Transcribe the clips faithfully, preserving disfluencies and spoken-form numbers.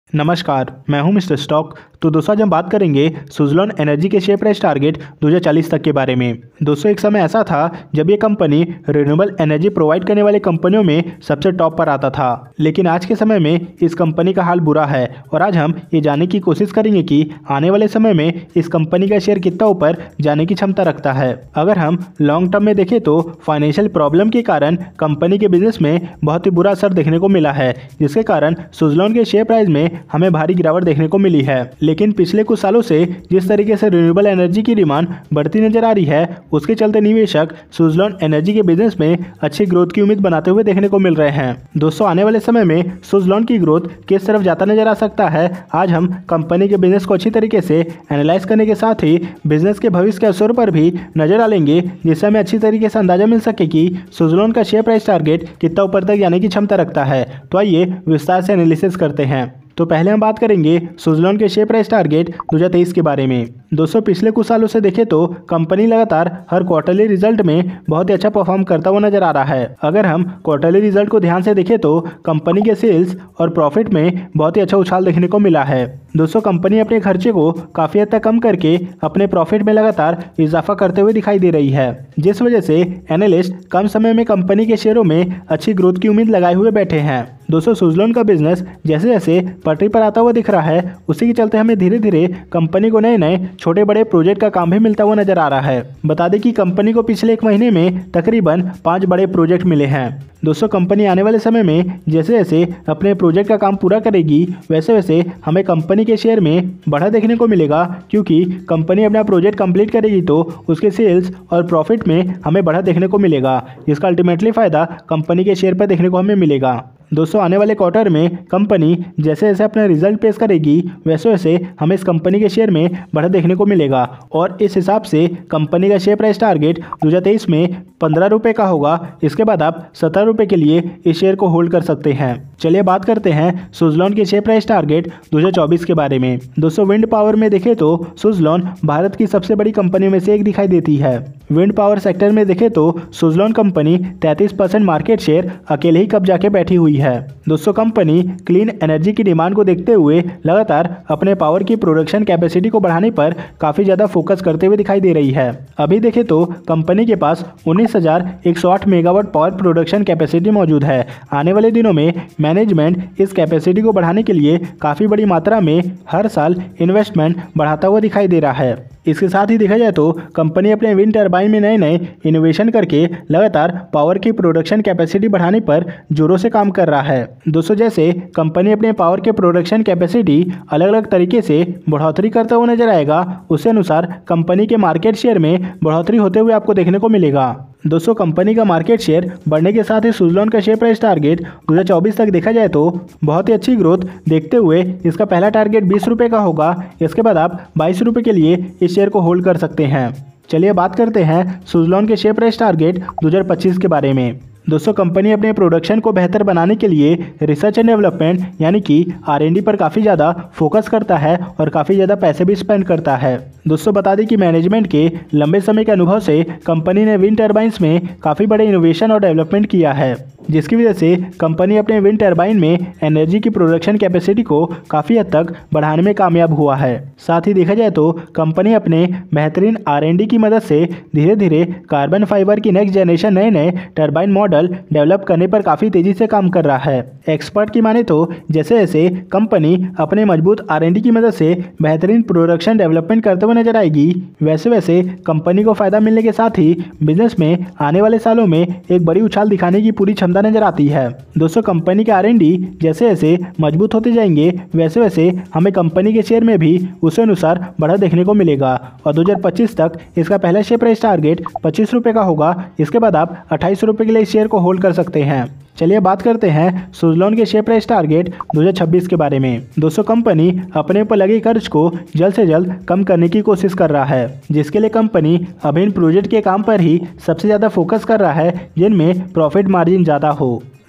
नमस्कार, मैं हूं मिस्टर स्टॉक। तो दोस्तों आज हम बात करेंगे सुज़लोन एनर्जी के शेयर प्राइस टारगेट दो हज़ार चालीस तक के बारे में। दोस्तों एक समय ऐसा था जब ये कंपनी रिन्यूएबल एनर्जी प्रोवाइड करने वाले कंपनियों में सबसे टॉप पर आता था, लेकिन आज के समय में इस कंपनी का हाल बुरा है और आज हम ये जानने की कोशिश करेंगे कि आने वाले समय में इस कंपनी का शेयर कितना ऊपर जाने की क्षमता रखता है। अगर हम लॉन्ग टर्म में देखें तो फाइनेंशियल प्रॉब्लम के कारण कंपनी के बिजनेस में बहुत ही बुरा असर देखने को मिला है, जिसके कारण सुज़लोन के शेयर प्राइस में हमें भारी गिरावट देखने को मिली है। लेकिन पिछले कुछ सालों से जिस तरीके से रिन्यूएबल एनर्जी की डिमांड बढ़ती नजर आ रही है, उसके चलते निवेशक सुज़लोन एनर्जी के बिजनेस में अच्छी ग्रोथ की उम्मीद बनाते हुए देखने को मिल रहे हैं। दोस्तों आने वाले समय में सुज़लोन की ग्रोथ किस तरफ जाता नजर आ सकता है, आज हम कंपनी के बिजनेस को अच्छी तरीके से एनालाइज करने के साथ ही बिजनेस के भविष्य के अवसरों पर भी नजर डालेंगे, जिससे हमें अच्छी तरीके से अंदाजा मिल सके कि सुज़लोन का शेयर प्राइस टारगेट कितना ऊपर तक जाने की क्षमता रखता है। तो आइए विस्तार से एनालिसिस करते हैं। तो पहले हम बात करेंगे सुज़लोन के शेयर प्राइस टारगेट दो हज़ार तेईस के बारे में। दोस्तों पिछले कुछ सालों से देखें तो कंपनी लगातार हर क्वार्टरली रिजल्ट में बहुत ही अच्छा परफॉर्म करता हुआ नजर आ रहा है। अगर हम क्वार्टरली रिजल्ट को ध्यान से देखें तो कंपनी के सेल्स और प्रॉफिट में बहुत ही अच्छा उछाल देखने को मिला है। दोस्तों कंपनी अपने खर्चे को काफ़ी हद तक कम करके अपने प्रॉफिट में लगातार इजाफा करते हुए दिखाई दे रही है, जिस वजह से एनालिस्ट कम समय में कंपनी के शेयरों में अच्छी ग्रोथ की उम्मीद लगाए हुए बैठे हैं। दोस्तों सुज़लोन का बिजनेस जैसे जैसे पटरी पर आता हुआ दिख रहा है, उसी के चलते हमें धीरे धीरे कंपनी को नए नए छोटे बड़े प्रोजेक्ट का काम भी मिलता हुआ नजर आ रहा है। बता दें कि कंपनी को पिछले एक महीने में तकरीबन पाँच बड़े प्रोजेक्ट मिले हैं। दोस्तों कंपनी आने वाले समय में जैसे जैसे अपने प्रोजेक्ट का काम पूरा करेगी, वैसे वैसे हमें कंपनी के शेयर में बढ़ा देखने को मिलेगा, क्योंकि कंपनी अपना प्रोजेक्ट कंप्लीट करेगी तो उसके सेल्स और प्रॉफिट में हमें बढ़ा देखने को मिलेगा, जिसका अल्टीमेटली फ़ायदा कंपनी के शेयर पर देखने को हमें मिलेगा। दोस्तों आने वाले क्वार्टर में कंपनी जैसे जैसे अपना रिजल्ट पेश करेगी, वैसे वैसे हमें इस कंपनी के शेयर में बढ़त देखने को मिलेगा और इस हिसाब से कंपनी का शेयर प्राइस टारगेट दो हज़ार तेईस में पंद्रह रुपये का होगा। इसके बाद आप सत्रह रुपये के लिए इस शेयर को होल्ड कर सकते हैं। चलिए बात करते हैं सुज़लोन के शेयर प्राइस टारगेट दो हज़ार चौबीस के बारे में। दोस्तों विंड पावर में देखें तो सुज़लोन भारत की सबसे बड़ी कंपनियों में से एक दिखाई देती है। विंड पावर सेक्टर में देखें तो सुज़लोन कंपनी तैंतीस परसेंट मार्केट शेयर अकेले ही कब्जा के बैठी हुई है। दोस्तों कंपनी क्लीन एनर्जी की डिमांड को देखते हुए लगातार अपने पावर की प्रोडक्शन कैपेसिटी को बढ़ाने पर काफी ज्यादा फोकस करते हुए दिखाई दे रही है। अभी देखें तो कंपनी के पास उन्नीस हज़ार एक सौ आठ मेगावाट पावर प्रोडक्शन कैपेसिटी मौजूद है। आने वाले दिनों में मैनेजमेंट इस कैपेसिटी को बढ़ाने के लिए काफी बड़ी मात्रा में हर साल इन्वेस्टमेंट बढ़ाता हुआ दिखाई दे रहा है। इसके साथ ही देखा जाए तो कंपनी अपने विंड टरबाइन में नए नए इनोवेशन करके लगातार पावर की प्रोडक्शन कैपेसिटी बढ़ाने पर जोरों से काम कर रहा है। दोस्तों जैसे कंपनी अपने पावर के प्रोडक्शन कैपेसिटी अलग अलग तरीके से बढ़ोतरी करता हुआ नजर आएगा, उसी अनुसार कंपनी के मार्केट शेयर में बढ़ोतरी होते हुए आपको देखने को मिलेगा। दोस्तों कंपनी का मार्केट शेयर बढ़ने के साथ ही सुज़लोन का शेयर प्राइस टारगेट दो हज़ार चौबीस तक देखा जाए तो बहुत ही अच्छी ग्रोथ देखते हुए इसका पहला टारगेट बीस रुपये का होगा। इसके बाद आप बाईस रुपये के लिए इस शेयर को होल्ड कर सकते हैं। चलिए बात करते हैं सुज़लोन के शेयर प्राइस टारगेट दो हज़ार पच्चीस के बारे में। दोस्तों कंपनी अपने प्रोडक्शन को बेहतर बनाने के लिए रिसर्च एंड डेवलपमेंट यानी कि आर एन डी पर काफ़ी ज़्यादा फोकस करता है और काफ़ी ज़्यादा पैसे भी स्पेंड करता है। दोस्तों बता दें कि मैनेजमेंट के लंबे समय के अनुभव से कंपनी ने विंड टरबाइन्स में काफ़ी बड़े इनोवेशन और डेवलपमेंट किया है, जिसकी वजह से कंपनी अपने विंड टरबाइन में एनर्जी की प्रोडक्शन कैपेसिटी को काफ़ी हद तक बढ़ाने में कामयाब हुआ है। साथ ही देखा जाए तो कंपनी अपने बेहतरीन आर एन डी की मदद से धीरे धीरे कार्बन फाइबर की नेक्स्ट जनरेशन नए नए टरबाइन मॉडल डेवलप करने पर काफ़ी तेज़ी से काम कर रहा है। एक्सपर्ट की माने तो जैसे जैसे कंपनी अपने मजबूत आर एन डी की मदद से बेहतरीन प्रोडक्शन डेवलपमेंट करते हुए नजर आएगी, वैसे वैसे कंपनी को फायदा मिलने के साथ ही बिजनेस में आने वाले सालों में एक बड़ी उछाल दिखाने की पूरी क्षमता नजर आती है। दोस्तों कंपनी के आर एन डी जैसे जैसे मजबूत होते जाएंगे, वैसे वैसे हमें कंपनी के शेयर में भी उसी अनुसार बढ़ा देखने को मिलेगा और दो हज़ार पच्चीस तक इसका पहला शेयर प्राइस टारगेट पच्चीस रुपये का होगा। इसके बाद आप अट्ठाईस रुपये के लिए इस शेयर को होल्ड कर सकते हैं। चलिए बात करते हैं सुज़लोन के शेयर प्राइस टारगेट दो हज़ार छब्बीस के बारे में। दोस्तों कंपनी अपने ऊपर लगे कर्ज को जल्द से जल्द कम करने की कोशिश कर रहा है, जिसके लिए कंपनी अभी इन प्रोजेक्ट के काम पर ही सबसे ज़्यादा फोकस कर रहा है जिनमें प्रॉफिट मार्जिन ज़्यादा हो।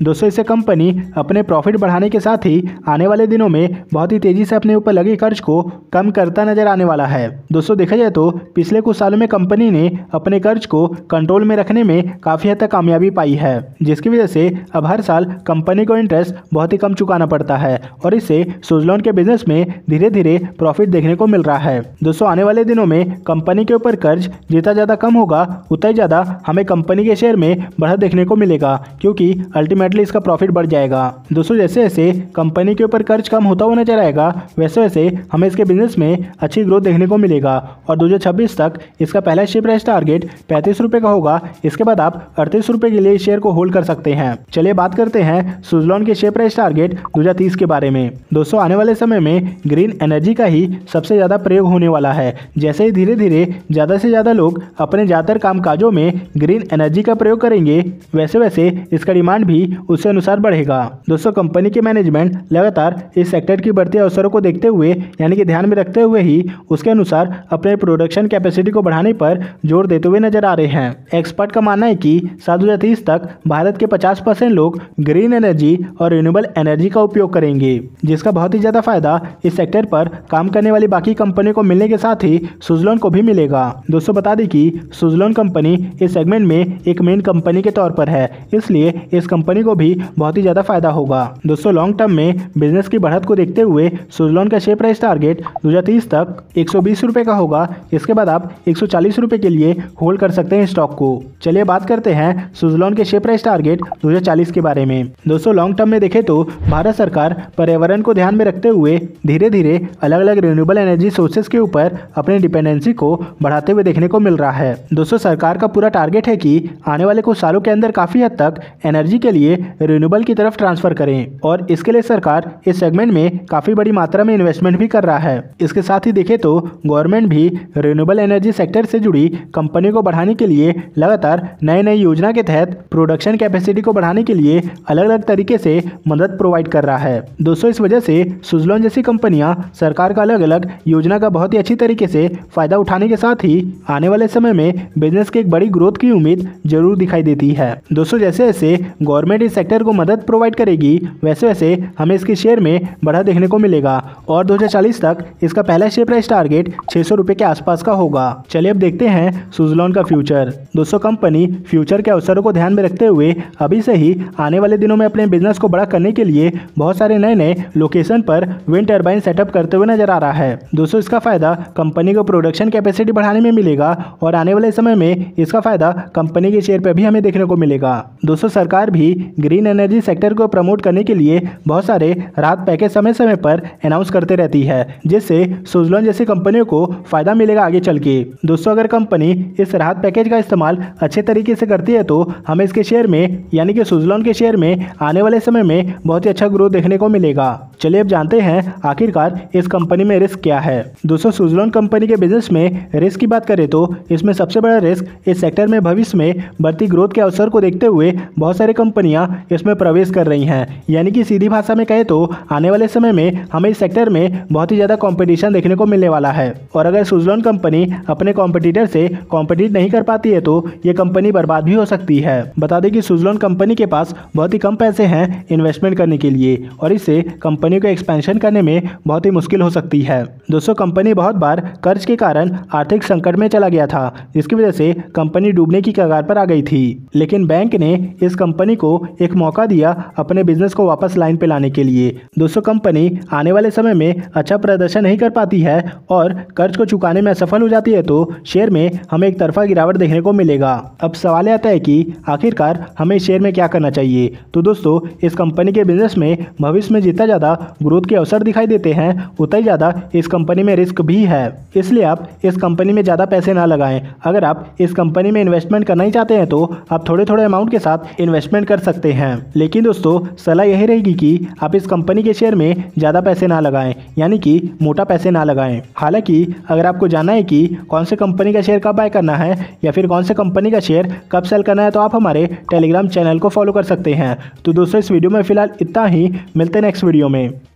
दोस्तों इससे कंपनी अपने प्रॉफिट बढ़ाने के साथ ही आने वाले दिनों में बहुत ही तेजी से अपने ऊपर लगे कर्ज को कम करता नजर आने वाला है। दोस्तों देखा जाए तो पिछले कुछ सालों में कंपनी ने अपने कर्ज को कंट्रोल में रखने में काफी हद तक कामयाबी पाई है, जिसकी वजह से अब हर साल कंपनी को इंटरेस्ट बहुत ही कम चुकाना पड़ता है और इससे सुज़लोन के बिजनेस में धीरे धीरे प्रॉफिट देखने को मिल रहा है। दोस्तों आने वाले दिनों में कंपनी के ऊपर कर्ज जितना ज्यादा कम होगा उतना ही ज्यादा हमें कंपनी के शेयर में बढ़त देखने को मिलेगा, क्योंकि अल्टीमेटली इसका प्रॉफिट बढ़ जाएगा। दोस्तों जैसे जैसे कंपनी के ऊपर कर्ज कम होता हुआ नजर आएगा वैसे वैसे हमें इसके बिजनेस में अच्छी ग्रोथ देखने को मिलेगा और दो हज़ार छब्बीस तक इसका पहला शेयर प्राइस टारगेट पैंतीस रुपए का होगा। इसके बाद आप अड़तीस रुपए के लिए शेयर को होल्ड कर सकते हैं। चलिए बात करते हैं सुज़लोन के शेयर प्राइस टारगेट दो हज़ार तीस के बारे में। दोस्तों आने वाले समय में ग्रीन एनर्जी का ही सबसे ज्यादा प्रयोग होने वाला है। जैसे ही धीरे धीरे ज्यादा से ज्यादा लोग अपने ज्यादातर कामकाजों में ग्रीन एनर्जी का प्रयोग करेंगे वैसे वैसे इसका डिमांड भी उससे अनुसार बढ़ेगा। दोस्तों कंपनी के मैनेजमेंट लगातार इस सेक्टर की बढ़ती अवसरों को देखते हुए यानी कि ध्यान में रखते हुए ही उसके अनुसार अपने प्रोडक्शन कैपेसिटी को बढ़ाने पर जोर देते हुए नजर आ रहे हैं। एक्सपर्ट का मानना है कि साल दो हज़ार तीस तक भारत के पचास परसेंट लोग ग्रीन एनर्जी और रिन्यूएबल एनर्जी का उपयोग करेंगे, जिसका बहुत ही ज्यादा फायदा इस सेक्टर पर काम करने वाली बाकी कंपनियों को मिलने के साथ ही सुज़लोन को भी मिलेगा। दोस्तों बता दें कि सुज़लोन कंपनी इस सेगमेंट में एक मेन कंपनी के तौर पर है, इसलिए इस कंपनी को भी बहुत ही ज्यादा फायदा होगा। दोस्तों लॉन्ग टर्म में बिजनेस की बढ़त को देखते हुए सुज़लोन का शेयर प्राइस टारगेट दो हज़ार तीस तक एक सौ बीस रुपए का होगा। इसके बाद आप एक सौ चालीस रुपए के लिए होल्ड कर सकते हैं स्टॉक को। चलिए बात करते हैं सुज़लोन के शेयर प्राइस टारगेट दो हज़ार चालीस के बारे में। दोस्तों लॉन्ग टर्म में देखें तो भारत सरकार पर्यावरण को ध्यान में रखते हुए धीरे धीरे अलग अलग रिन्यूएबल एनर्जी सोर्सेज के ऊपर अपनी डिपेंडेंसी को बढ़ाते हुए देखने को मिल रहा है। दोस्तों सरकार का पूरा टारगेट है कि आने वाले कुछ सालों के अंदर काफी हद तक एनर्जी के लिए रिन्यूएबल की तरफ ट्रांसफर करें और इसके लिए सरकार इस सेगमेंट में काफी बड़ी मात्रा में इन्वेस्टमेंट भी कर रहा है। इसके साथ ही देखें तो गवर्नमेंट भी रिन्यूएबल एनर्जी सेक्टर से जुड़ी कंपनी को बढ़ाने के लिए लगातार नई नई योजना के तहत प्रोडक्शन कैपेसिटी को बढ़ाने के लिए अलग अलग तरीके से मदद प्रोवाइड कर रहा है। दोस्तों इस वजह से सुज़लोन जैसी कंपनियां सरकार का अलग अलग योजना का बहुत ही अच्छी तरीके से फायदा उठाने के साथ ही आने वाले समय में बिजनेस की एक बड़ी ग्रोथ की उम्मीद जरूर दिखाई देती है। दोस्तों जैसे जैसे गवर्नमेंट इस सेक्टर को मदद प्रोवाइड करेगी वैसे वैसे हमें इसके शेयर में बढ़ा देखने को मिलेगा और दो हज़ार चालीस तक इसका पहला शेयर प्राइस टारगेट छह सौ रुपए के आसपास का होगा। चलिए अब देखते हैं सुज़लोन का फ्यूचर। दोस्तों कंपनी फ्यूचर के अवसरों को ध्यान में रखते हुए अभी से ही आने वाले दिनों में अपने बिजनेस को बड़ा करने के लिए बहुत सारे नए नए लोकेशन पर विंड टर्बाइन सेटअप करते हुए नजर आ रहा है। दोस्तों इसका फायदा कंपनी को प्रोडक्शन कैपेसिटी बढ़ाने में मिलेगा और आने वाले समय में इसका फायदा कंपनी के शेयर पर भी हमें देखने को मिलेगा। दोस्तों सरकार भी ग्रीन एनर्जी सेक्टर को प्रमोट करने के लिए बहुत सारे राहत पैकेज समय समय पर अनाउंस करते रहती है, जिससे सुज़लोन जैसी कंपनियों को फायदा मिलेगा आगे चल के। दोस्तों अगर कंपनी इस राहत पैकेज का इस्तेमाल अच्छे तरीके से करती है तो हमें इसके शेयर में यानी कि सुज़लोन के शेयर में आने वाले समय में बहुत ही अच्छा ग्रोथ देखने को मिलेगा। चलिए अब जानते हैं आखिरकार इस कंपनी में रिस्क क्या है। दोस्तों सुज़लोन कंपनी के बिजनेस में रिस्क की बात करें तो इसमें सबसे बड़ा रिस्क इस सेक्टर में भविष्य में बढ़ती ग्रोथ के अवसर को देखते हुए बहुत सारी कंपनियां इसमें प्रवेश कर रही हैं। यानी कि सीधी भाषा में कहे तो आने वाले समय में हमें इस सेक्टर में बहुत ही ज्यादा कंपटीशन देखने को मिलने वाला है और अगर सुज़लोन कंपनी अपने कॉम्पिटिटर से कॉम्पिटिट नहीं कर पाती है तो ये कंपनी बर्बाद भी हो सकती है। बता दें कि सुज़लोन कंपनी के पास बहुत ही कम पैसे हैं इन्वेस्टमेंट करने के लिए और इससे कंपनी को एक्सपेंशन करने में बहुत ही मुश्किल हो सकती है। दोस्तों कंपनी बहुत बार कर्ज के कारण आर्थिक संकट में चला गया था, जिसकी वजह से कंपनी डूबने की कगार पर आ गई थी, लेकिन बैंक ने इस कंपनी को एक मौका दिया अपने बिजनेस को वापस लाइन पे लाने के लिए। दोस्तों कंपनी आने वाले समय में अच्छा प्रदर्शन नहीं कर पाती है और कर्ज को चुकाने में असफल हो जाती है तो शेयर में हमें एक तरफा गिरावट देखने को मिलेगा। अब सवाल आता है कि आखिरकार हमें शेयर में क्या करना चाहिए। तो दोस्तों इस कंपनी के बिजनेस में भविष्य में जितना ज़्यादा ग्रोथ के अवसर दिखाई देते हैं उतना ही ज़्यादा इस कंपनी में रिस्क भी है, इसलिए आप इस कंपनी में ज़्यादा पैसे ना लगाएं। अगर आप इस कंपनी में इन्वेस्टमेंट करना ही चाहते हैं तो आप थोड़े थोड़े अमाउंट के साथ इन्वेस्टमेंट कर सकते हैं, लेकिन दोस्तों सलाह यही रहेगी कि आप इस कंपनी के शेयर में ज़्यादा पैसे ना लगाएं, यानी कि मोटा पैसे ना लगाएं। हालांकि अगर आपको जानना है कि कौन से कंपनी का शेयर कब बाय करना है या फिर कौन से कंपनी का शेयर कब सेल करना है तो आप हमारे टेलीग्राम चैनल को फॉलो कर सकते हैं। तो दोस्तों इस वीडियो में फिलहाल इतना ही, मिलते हैं नेक्स्ट वीडियो में।